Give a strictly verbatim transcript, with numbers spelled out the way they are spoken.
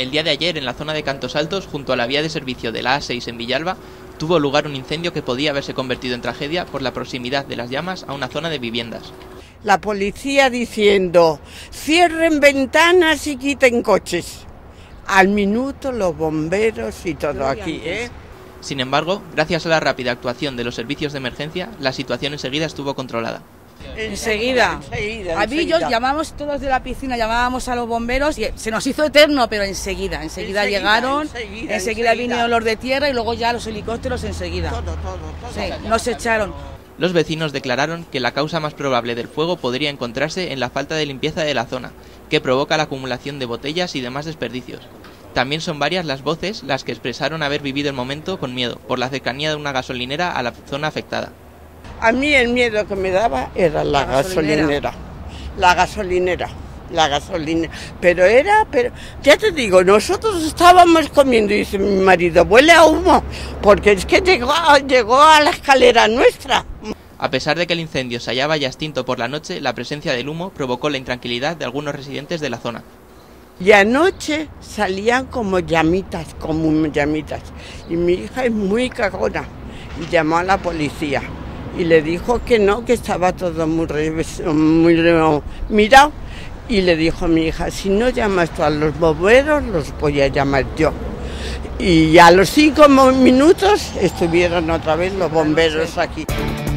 El día de ayer, en la zona de Cantos Altos, junto a la vía de servicio de la A seis en Villalba, tuvo lugar un incendio que podía haberse convertido en tragedia por la proximidad de las llamas a una zona de viviendas. La policía diciendo, cierren ventanas y quiten coches. Al minuto los bomberos y todo aquí, ¿eh? Sin embargo, gracias a la rápida actuación de los servicios de emergencia, la situación enseguida estuvo controlada. Enseguida, enseguida, a Villos llamamos todos de la piscina, llamábamos a los bomberos y se nos hizo eterno, pero enseguida, enseguida, enseguida llegaron, enseguida, enseguida, enseguida vinieron los de tierra y luego ya los helicópteros enseguida. Todo, todo, todo. Sí, nos echaron. Los vecinos declararon que la causa más probable del fuego podría encontrarse en la falta de limpieza de la zona, que provoca la acumulación de botellas y demás desperdicios. También son varias las voces las que expresaron haber vivido el momento con miedo, por la cercanía de una gasolinera a la zona afectada. A mí el miedo que me daba era la, la gasolinera. gasolinera, la gasolinera, la gasolinera, pero era, pero ya te digo, nosotros estábamos comiendo y dice mi marido, huele a humo, porque es que llegó, llegó a la escalera nuestra. A pesar de que el incendio se hallaba ya extinto por la noche, la presencia del humo provocó la intranquilidad de algunos residentes de la zona. Y anoche salían como llamitas, como llamitas, y mi hija es muy cagona, y llamó a la policía. Y le dijo que no, que estaba todo muy, muy mirado. Y le dijo a mi hija, si no llamas tú a los bomberos, los voy a llamar yo. Y a los cinco minutos estuvieron otra vez los bomberos aquí.